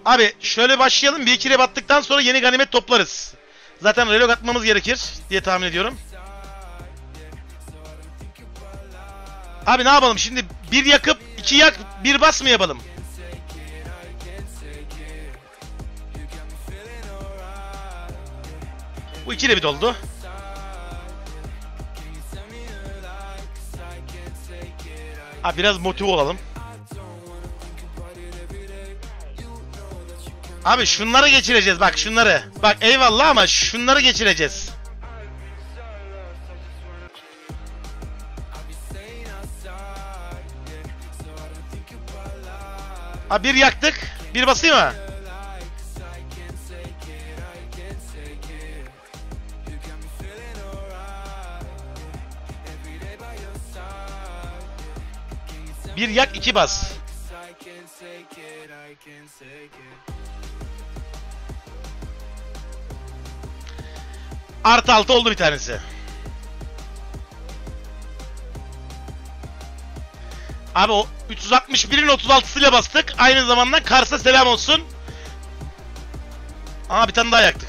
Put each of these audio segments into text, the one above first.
Abi şöyle başlayalım. Bir iki rep attıktan sonra yeni ganimet toplarız. Zaten relog atmamız gerekir diye tahmin ediyorum. Abi ne yapalım şimdi? Bir yakıp iki yak, bir bas mı yapalım? Bu iki de bir doldu. Abi biraz motive olalım. Abi şunları geçireceğiz bak şunları. Bak eyvallah ama şunları geçireceğiz. Abi bir yaktık. Bir basayım mı? Bir yak iki bas. Artı 6 oldu bir tanesi. Abi o 361'in 36'sıyla bastık. Aynı zamanda Kars'a selam olsun. Aa bir tane daha yaktık.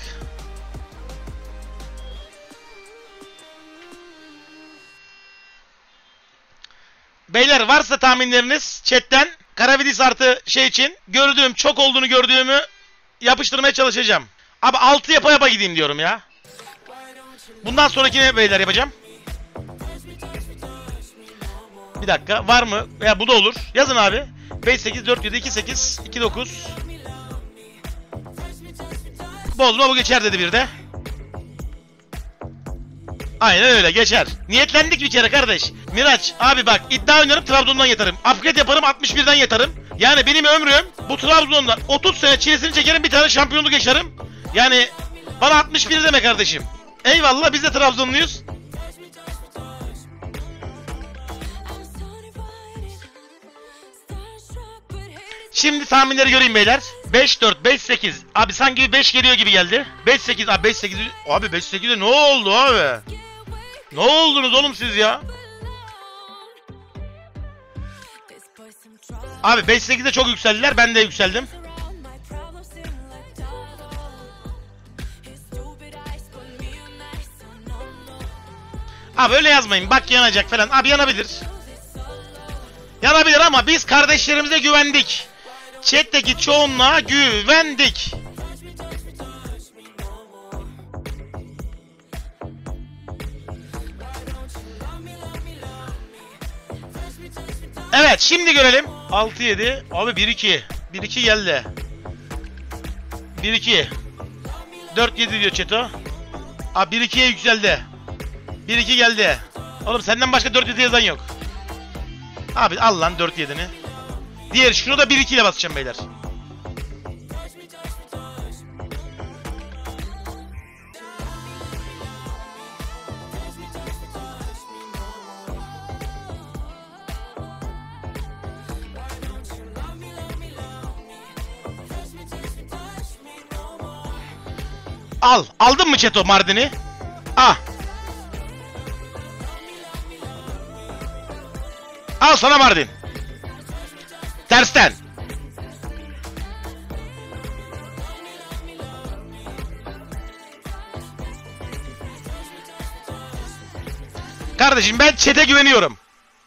Beyler varsa tahminleriniz chatten Karavidis artı şey için çok olduğunu gördüğümü yapıştırmaya çalışacağım. Abi 6 yapa yapa gideyim diyorum ya. Bundan sonrakine beyler yapacağım. Bir dakika var mı? Ya bu da olur. Yazın abi. 5 8 4 7 2 8 2 9. Bozma bu geçer dedi bir de. Aynen öyle geçer. Niyetlendik bir kere kardeş. Miraç abi bak iddia oynarım Trabzon'dan yatarım. Upgrade yaparım 61'den yatarım. Yani benim ömrüm bu Trabzon'dan 30 sene çilesini çekerim bir tane şampiyonluk yaşarım. Yani bana 61 deme kardeşim. Eyvallah biz de Trabzonluyuz. Şimdi tahminleri göreyim beyler. 5 4 5 8. Abi sanki 5 geliyor gibi geldi. 5 8 abi 5 8. Abi 5 8'de ne oldu abi? Ne oldunuz oğlum siz ya? Abi 5-8'de çok yükseldiler. Ben de yükseldim. Abi öyle yazmayın. Bak yanacak falan. Abi yanabilir. Yanabilir ama biz kardeşlerimize güvendik. Chat'teki çoğunluğa güvendik. Evet şimdi görelim. 6-7. Abi 1-2. 1-2 geldi. 1-2. 4-7 diyor Çeto. Abi 1-2'ye yükseldi. 1-2 geldi. Oğlum senden başka 4-7 yazan yok. Abi al lan 4-7'ni. Diğer şunu da 1-2 ile basacağım beyler. Al. Aldın mı Çeto Mardin'i? Ah. Al sana Mardin. Tersten. Kardeşim ben chat'e güveniyorum.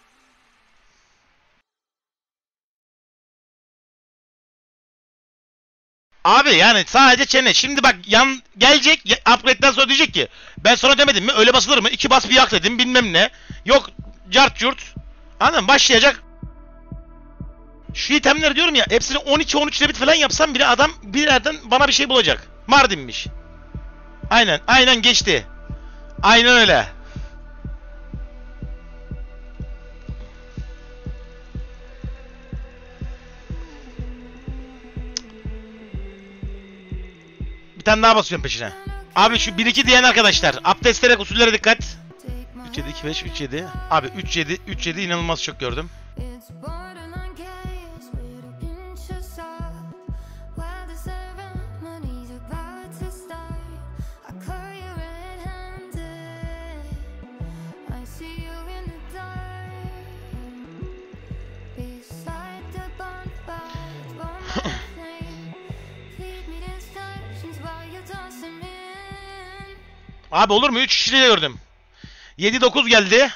Abi yani sadece çene. Şimdi bak yan gelecek upgrade'den sonra diyecek ki ben sana demedim mi öyle basılır mı? 2 bas bir yak dedim bilmem ne. Yok cart curt. Anladın mı? Başlayacak. Şu itemleri diyorum ya hepsini 12-13 debit falan yapsam bile adam bir yerden bana bir şey bulacak. Mardin'miş. Aynen aynen geçti. Aynen öyle. Bir tane daha basıyorum peşine. Abi şu 1-2 diyen arkadaşlar. Abdestlere usullere dikkat. 3-7 2-5 3-7. Abi 3-7 3-7 inanılmaz çok gördüm. Abi olur mu? 3 kişiyle gördüm. 7-9 geldi.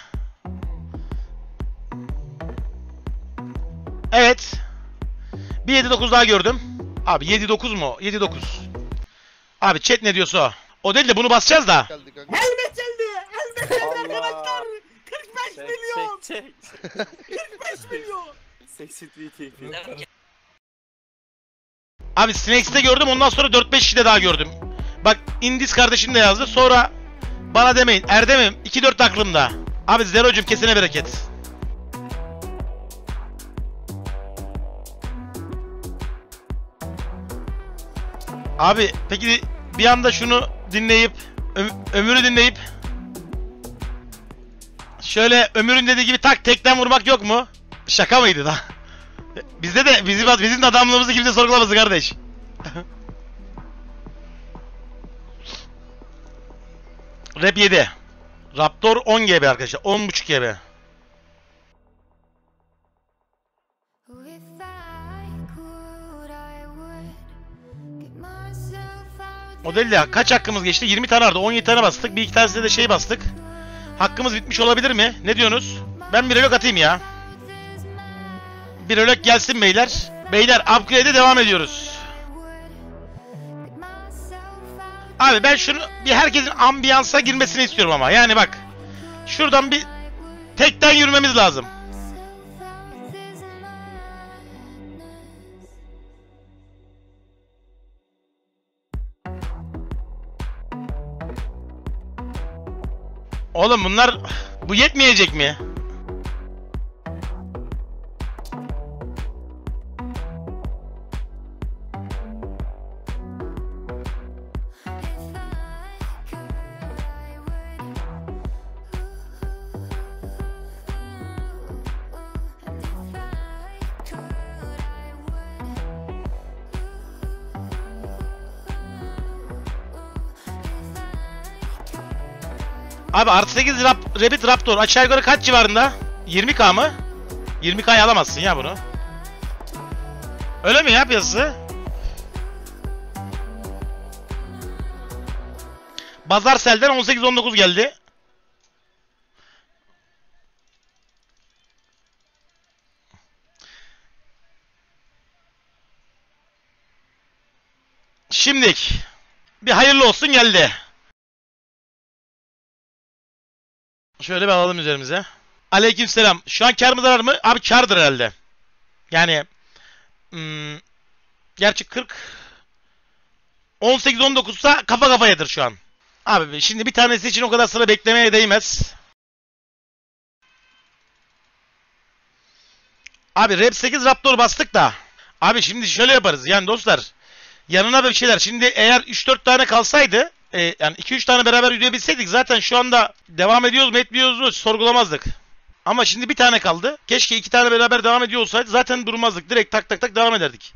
Evet. Bir 7-9 daha gördüm. Abi 7-9 mu? 7-9. Abi chat ne diyorsa o. O değil de bunu basacağız da. Geldi kanka. Helmet geldi. Helmet geldi Allah. arkadaşlar. 45 milyon. Çek. 45 milyon. 80 TP. Abi Snakes'te gördüm, ondan sonra 4-5 kişide daha gördüm. Bak Indis kardeşim de yazdı. Sonra bana demeyin. Erdem'im 2-4 aklımda. Abi Zero'cum kesene bereket. Abi peki bir anda şunu dinleyip Ömür'ü dinleyip şöyle Ömür'ün dediği gibi tak tekten vurmak yok mu? Şaka mıydı da? Bizde de bizim de adamlığımızı kimse sorgulamasın kardeş. Rap 7. Raptor 10 GB arkadaşlar. 10.5 GB. O değil de kaç hakkımız geçti? 20 tane vardı. 17 tane bastık. Bir iki tanesinde de şey bastık. Hakkımız bitmiş olabilir mi? Ne diyorsunuz? Ben bir ölök atayım ya. Bir ölök gelsin beyler. Beyler upgrade'e devam ediyoruz. Abi ben şunu bir herkesin ambiyansa girmesini istiyorum ama. Yani bak. Şuradan bir tekten yürümemiz lazım. Oğlum bunlar bu yetmeyecek mi? Abi artı 8 Rabbit Raptor aşağı yukarı kaç civarında? 20k mı? 20k'ya alamazsın ya bunu. Öyle mi ya piyasası? Bazar Sel'den 18-19 geldi. Şimdilik bir hayırlı olsun geldi. Şöyle bir alalım üzerimize. Aleykümselam. Şu an kar mı zarar mı? Abi kardır herhalde. Yani gerçi 40 18-19 ise kafa kafayadır şu an. Abi şimdi bir tanesi için o kadar sıra beklemeye değmez. Abi Rap 8 Raptor bastık da. Abi şimdi şöyle yaparız yani dostlar. Yanına bir şeyler. Şimdi eğer 3-4 tane kalsaydı yani 2-3 tane beraber yürüyebilseydik zaten şu anda devam ediyoruz mu etmiyoruz mu sorgulamazdık. Ama şimdi bir tane kaldı. Keşke 2 tane beraber devam ediyor olsaydı zaten durmazdık. Direkt tak tak tak devam ederdik.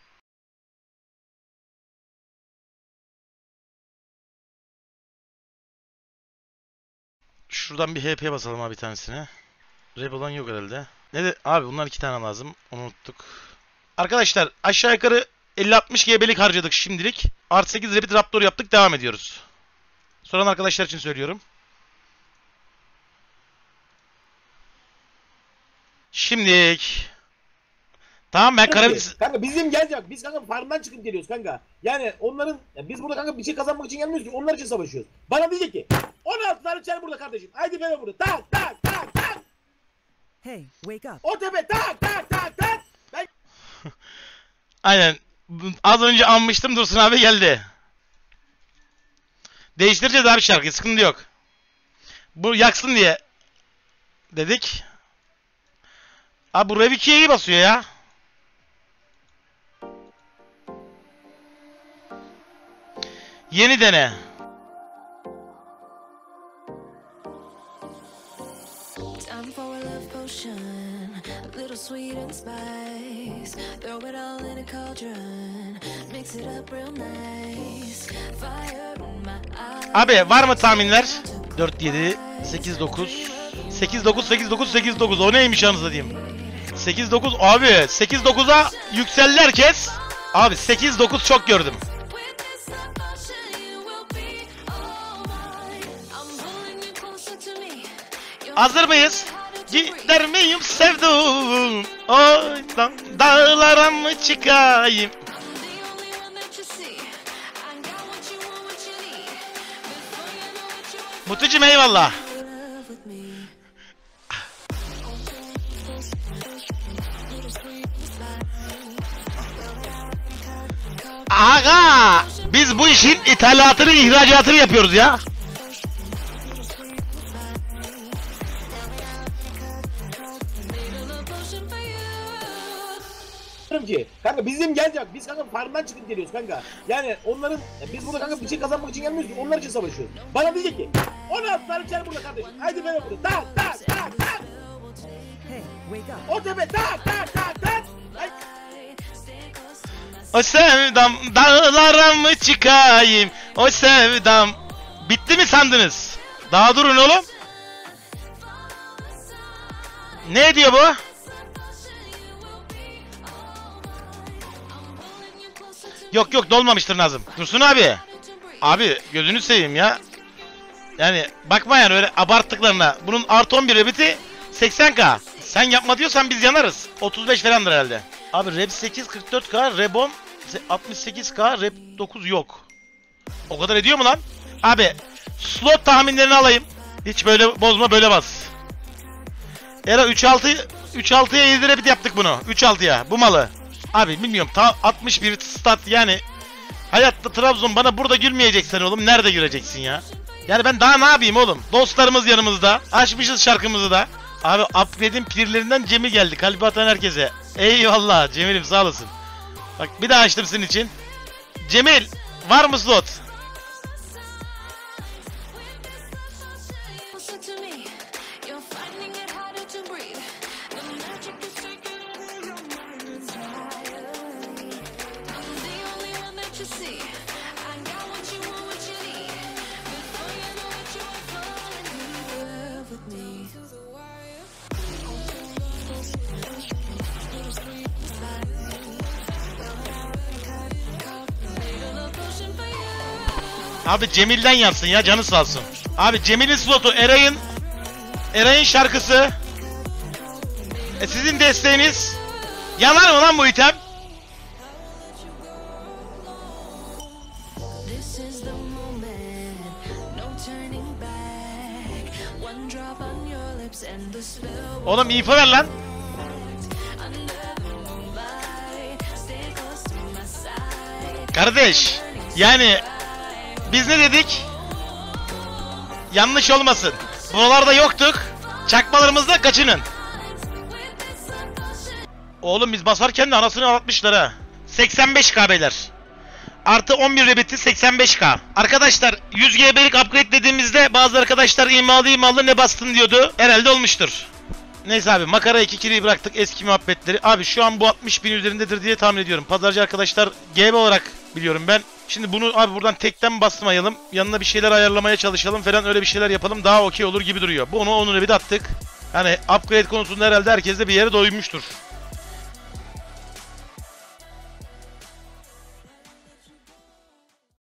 Şuradan bir HP basalım abi bir tanesine. Rap olan yok herhalde. Ne de abi bunlar 2 tane lazım. Onu unuttuk. Arkadaşlar aşağı yukarı 50-60 GB'lik harcadık şimdilik. Artı 8 Rabbit Raptor yaptık. Devam ediyoruz. Soran arkadaşlar için söylüyorum. Şimdilik. Tamam ben Karadeniz... Kanka bizim gelecek. Biz kanka farmdan çıkıp geliyoruz kanka. Yani onların biz burada kanka bir şey kazanmak için gelmiyoruz ki. Onlar için savaşıyoruz. Bana diyecek ki 16 tane çar burada kardeşim. Haydi bebe burada. Tak tak tak tak. Hey, wake up. O tepe tak tak tak tak. Ben... Aynen. Az önce anmıştım Dursun abi geldi. Değiştireceğiz abi şarkıyı. Sıkıntı yok. Bu yaksın diye dedik. Abi bu Rev 2'ye iyi basıyor ya. Yeni dene. Time for a love potion, a little sweet and spice. Throw it all in a cauldron, mix it up real nice. Fire in my eyes. Abi var mı tahminler? 4 7 8 9 8 9 8 9 8 9 o neymiş anasını diyeyim. 8 9 abi 8 9'a yükseldi herkes. Abi 8 9 çok gördüm. With this devotion, you will be all mine. Hazır mıyız? Gider miyim sevduğum oydan dağlara mı çıkayım? Mutlucum eyvallah. Aga biz bu işin ithalatını ihracatını yapıyoruz ya. Diyorum ki kanka bizim gelecek. Biz kanka farmdan çıkıp geliyoruz kanka. Yani onların biz burada kanka bir şey kazanmak için gelmiyoruz ki. Onlar için savaşıyoruz. Bana diyecek ki 16 tane içeri burada kardeşim. Haydi beni burada. Tak tak tak tak. Hey, wake up. O tepe tak tak tak tak. Ay. O sevdam dağlara mı çıkayım? O sevdam. Bitti mi sandınız? Daha durun oğlum. Ne diyor bu? Yok yok dolmamıştır Nazım. Dursun abi. Abi gözünü seveyim ya. Yani bakma yani öyle abarttıklarına. Bunun artı 11 rebiti 80k. Sen yapma diyorsan biz yanarız. 35 falandır herhalde. Abi rep 8 44k, rebon 68k, rep 9 yok. O kadar ediyor mu lan? Abi slot tahminlerini alayım. Hiç böyle bozma böyle bas. Era 3-6'ya 7 rebit yaptık bunu. 3-6'ya bu malı. Abi bilmiyorum 61 stat yani. Hayatta Trabzon bana burada gülmeyeceksin oğlum. Nerede güleceksin ya? Yani ben daha ne yapayım oğlum? Dostlarımız yanımızda. Açmışız şarkımızı da. Abi upgrade'in pirlerinden Cemil geldi. Kalbi atan herkese. Eyvallah Cemil'im sağ olasın. Bak bir daha açtım senin için. Cemil var mı slot? Abi Cemil'den yapsın ya canı sağ olsun. Abi Cemil'in slotu Eray'ın şarkısı. Sizin desteğiniz. Yanar mı lan bu item? Oğlum info ver lan. Kardeş yani biz ne dedik? Yanlış olmasın. Buralarda yoktuk. Çakmalarımızda kaçının. Oğlum biz basarken de anasını ağlatmışlar ha. 85k beyler. Artı 11 rebiti 85k. Arkadaşlar 100 GB'lik upgrade dediğimizde bazı arkadaşlar imalı ne bastın diyordu. Herhalde olmuştur. Neyse abi makara 2 kiriyi bıraktık eski muhabbetleri. Abi şu an bu 60.000 üzerindedir diye tahmin ediyorum. Pazarcı arkadaşlar GB olarak biliyorum ben. Şimdi bunu abi buradan tekten basmayalım. Yanına bir şeyler ayarlamaya çalışalım falan öyle bir şeyler yapalım. Daha okey olur gibi duruyor. Bunu onun bir de attık. Hani upgrade konusunda herhalde herkes de bir yere doymuştur.